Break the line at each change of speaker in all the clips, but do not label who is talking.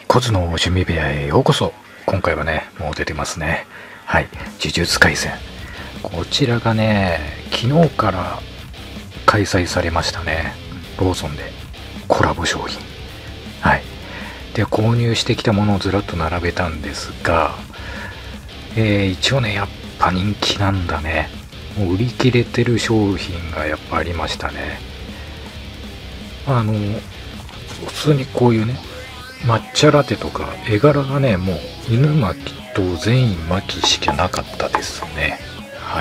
コズの趣味部屋へようこそ。今回はね、もう出てますね。はい、呪術廻戦。こちらがね、昨日から開催されましたね。ローソンでコラボ商品。はい。で、購入してきたものをずらっと並べたんですが、一応ね、やっぱ人気なんだね。もう売り切れてる商品がやっぱありましたね。普通にこういうね、抹茶ラテとか絵柄がね、もう犬巻と善意巻しかなかったですね。はい。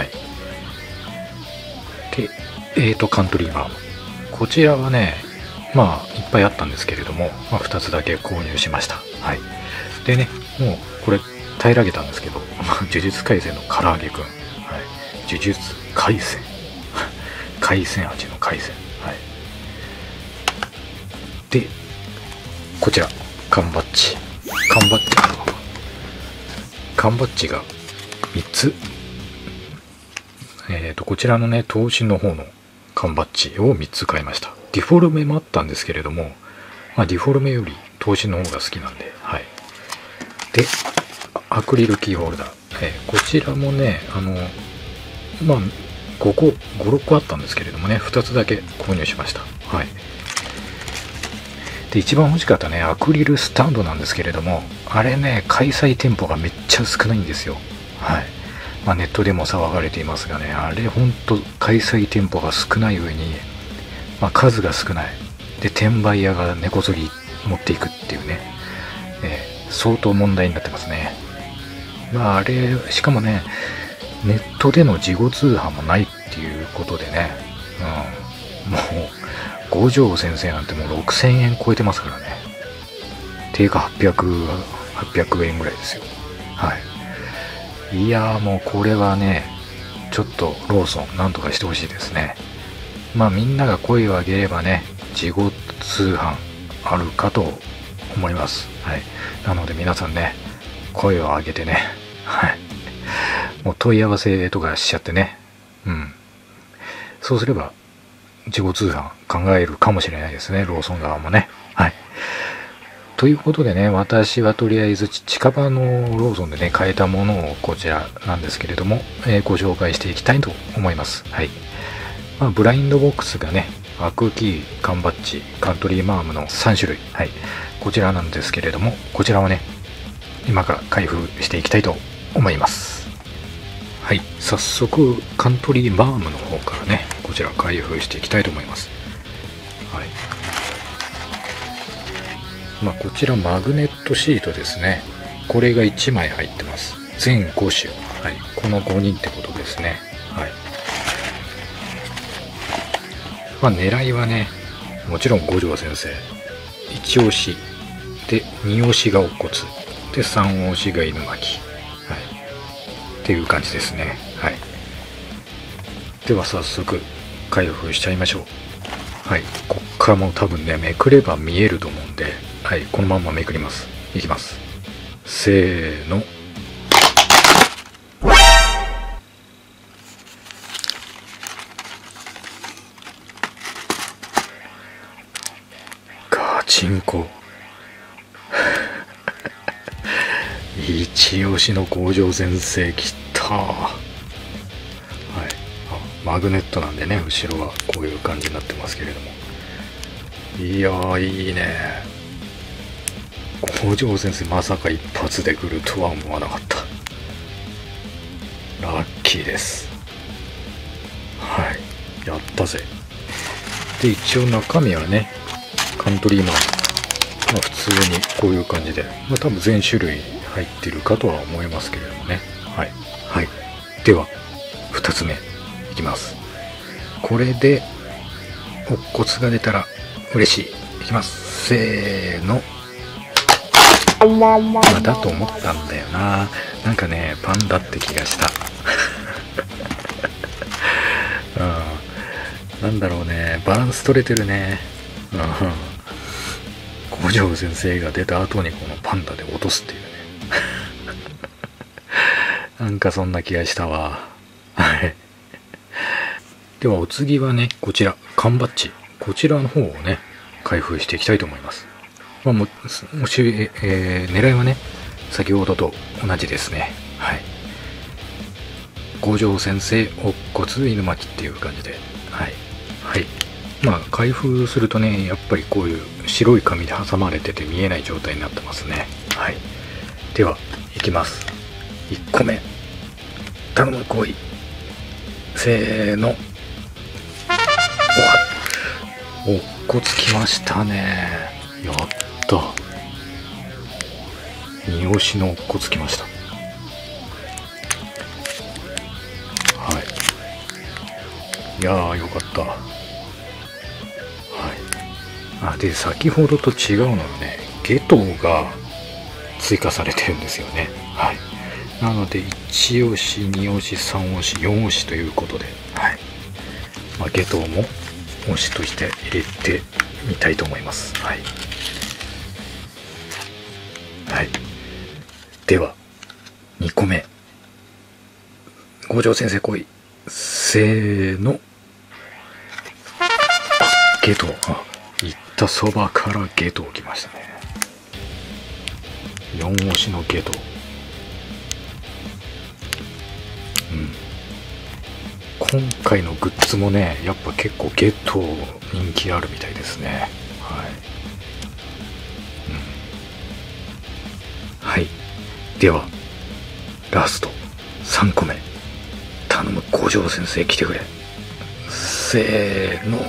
で、カントリーマーム。こちらはね、まあいっぱいあったんですけれども、まあ、2つだけ購入しました。はい。でね、もうこれ平らげたんですけど、呪術廻戦の唐揚げくん。はい。呪術廻戦。海鮮味の海鮮。はい。で、こちら。缶バッジ。缶バッジが3つ。こちらのね、刀身の方の缶バッジを3つ買いました。ディフォルメもあったんですけれども、まあ、ディフォルメより刀身の方が好きなんで、はい。で、アクリルキーホルダー。こちらもね、まあ、5個、5、6個あったんですけれどもね、2つだけ購入しました。はい。で、一番欲しかったね、アクリルスタンドなんですけれども、あれね、開催店舗がめっちゃ少ないんですよ。はい。まあ、ネットでも騒がれていますがね、あれほんと開催店舗が少ない上に、まあ、数が少ない。で、転売屋が根こそぎ持っていくっていうね、相当問題になってますね。まあ、あれ、しかもね、ネットでの事後通販もないっていうことでね、もう、五条先生なんてもう6000円超えてますからね。定価800円ぐらいですよ。はい。いやーもうこれはね、ちょっとローソンなんとかしてほしいですね。まあみんなが声を上げればね、事後通販あるかと思います。はい。なので皆さんね、声を上げてね、はい。もう問い合わせとかしちゃってね、そうすれば、事後通販考えるかもしれないですね、ローソン側もね。はい。ということでね、私はとりあえず近場のローソンでね、買えたものをこちらなんですけれども、ご紹介していきたいと思います。はい。まあ、ブラインドボックスがね、アクキー、缶バッジ、カントリーマームの3種類。はい。こちらなんですけれども、こちらをね、今から開封していきたいと思います。はい。早速、カントリーマームの方からね、こちら開封していきたいと思います。はい。まあ、こちらマグネットシートですね。これが1枚入ってます。全5種。はい。この5人ってことですね。はい。まあ、狙いはね、もちろん五条先生。1押し。で、2押しが乙骨。で、3押しが犬巻。はい。っていう感じですね。はい。では早速、開封しちゃいましょう。はい。こっからもう多分ね、めくれば見えると思うんで、はい。このまんまめくります。いきます。せーの。ガチンコ。一押しの工場先生きた。はい。マグネットなんでね、後ろはこういう感じになってますけれども。いやー、いいね。工場先生まさか一発で来るとは思わなかった。ラッキーです。はい。やったぜ。で、一応中身はね、カントリーマン。まあ普通にこういう感じで、まあ多分全種類入ってるかとは思いますけれどもね。はい。はい。では、2つ目いきます。これで、乙骨が出たら嬉しい。いきます。せーの。まあだと思ったんだよな。なんかね、パンダって気がした。なんだろうね、バランス取れてるね。五条先生が出た後にこのパンダで落とすっていうね。なんかそんな気がしたわ。はい。ではお次はね、こちら、缶バッジ。こちらの方をね、開封していきたいと思います。 まあ、もし、狙いはね、先ほどと同じですね。はい。五条先生、乙骨犬巻っていう感じで。はい。はい。まあ、開封するとね、やっぱりこういう白い紙で挟まれてて見えない状態になってますね。はい。では、いきます。1個目。頼む、来い。せーの。おっこつきましたね。やった。二押しのおっこつきました。はい。いやー、よかった。はい。で、先ほどと違うのはね、ゲトが追加されてるんですよね。はい。なので、1押し、2押し、3押し、4押しということで、はい。ゲトも押しとして入れてみたいと思います。はい。はい。では、2個目。五条先生来い。せーの。ゲト。行ったそばからゲト来ましたね。4押しのゲト。今回のグッズもね、やっぱ結構ゲト人気あるみたいですね。はい。はい。では、ラスト3個目。頼む、五条先生来てくれ。せーの。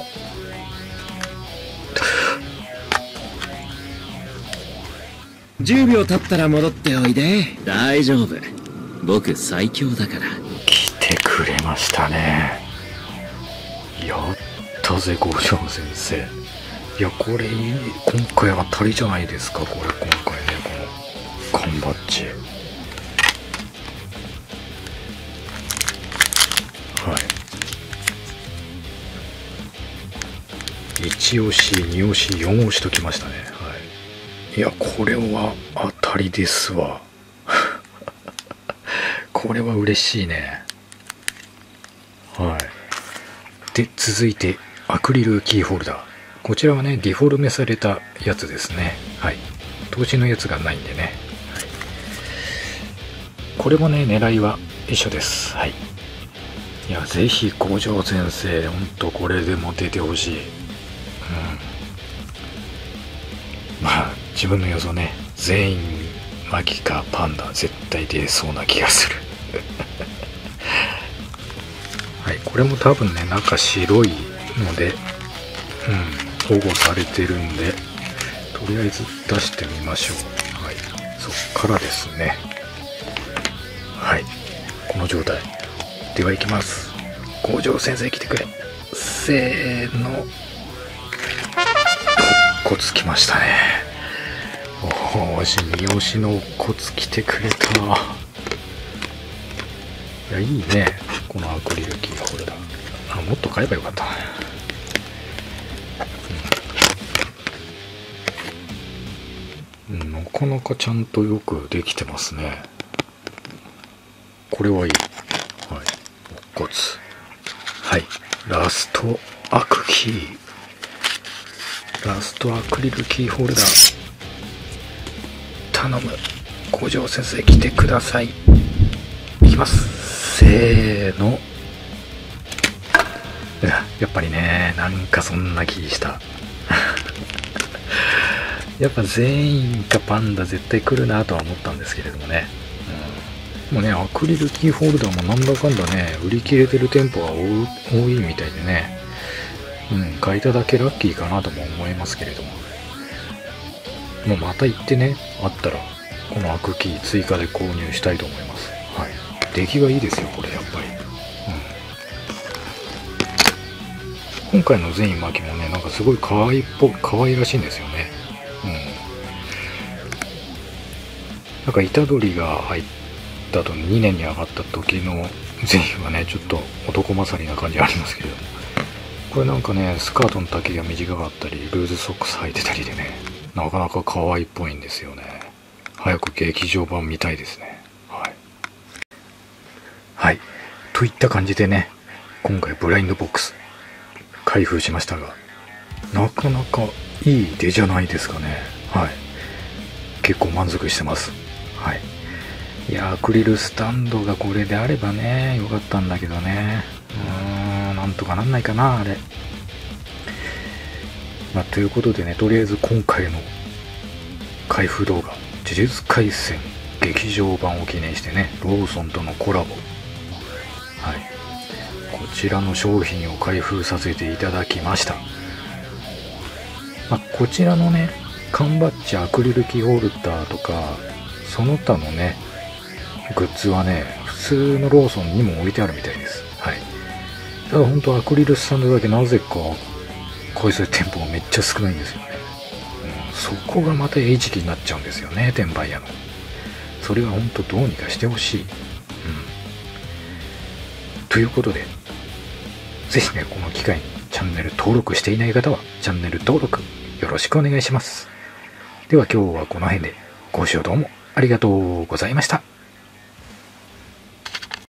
10秒経ったら戻っておいで。大丈夫。僕最強だから。
来てくれましたね。やったぜ、五条先生。いや、これ今回当たりじゃないですか。これ今回ね、この缶バッジ。はい。1押し、2押し、4押しときましたね。はい。いや、これは当たりですわ。これは嬉しいね。はい。で、続いてアクリルキーホルダー。こちらはね、ディフォルメされたやつですね。はい。投資のやつがないんでね。はい、これもね、狙いは一緒です。はい。いや、ぜひ五条先生、ほんとこれでも出てほしい。まあ、自分の予想ね、全員マギかパンダ絶対出そうな気がする。はい、これも多分ね、中白いので、保護されてるんで、とりあえず出してみましょう。はい、そっからですね。はい、この状態。では行きます。五条先生来てくれ。せーの。こつきましたね。おーし、三好しのこつ来てくれた。いや、いいね。このアクリルキーホルダー。もっと買えばよかったな。なかなかちゃんとよくできてますね。これはいい。はい。骨。はい。ラストアクキー。ラストアクリルキーホルダー。頼む。五条先生来てください。いきます。せーの。やっぱりね、なんかそんな気した。やっぱ全員かパンダ絶対来るなとは思ったんですけれどもね。もうね、アクリルキーホルダーもなんだかんだね、売り切れてる店舗が多いみたいでね。買いただけラッキーかなとも思いますけれども。もうまた行ってね、あったら、このアクキー追加で購入したいと思います。はい。出来がいいですよ、これやっぱり。今回の全員巻きもね、なんかすごい可愛らしいんですよね。なんか虎杖が入った後2年に上がった時の全員はね、ちょっと男勝りな感じありますけれども。これなんかね、スカートの丈が短かったり、ルーズソックス履いてたりでね、なかなか可愛いっぽいんですよね。早く劇場版見たいですね。はい。はい。といった感じでね、今回ブラインドボックス開封しましたが、なかなかいい出じゃないですかね。 はい、結構満足してます。はい。いや、アクリルスタンドがこれであればね、よかったんだけどね。なんとかなんないかな、あれ。まあ、ということでね、とりあえず今回の開封動画、呪術廻戦劇場版を記念してね、ローソンとのコラボ。はい。こちらの商品を開封させていただきました。まあ、こちらのね、缶バッジ、アクリルキーホルダーとか、その他のね、グッズはね、普通のローソンにも置いてあるみたいです。はい。ただ本当アクリルスタンドだけなぜか、こいつ店舗がめっちゃ少ないんですよね。そこがまた餌食になっちゃうんですよね、転売屋の。それは本当どうにかしてほしい。ということで、ぜひね、この機会にチャンネル登録していない方は、チャンネル登録よろしくお願いします。では今日はこの辺で、ご視聴どうもありがとうございました。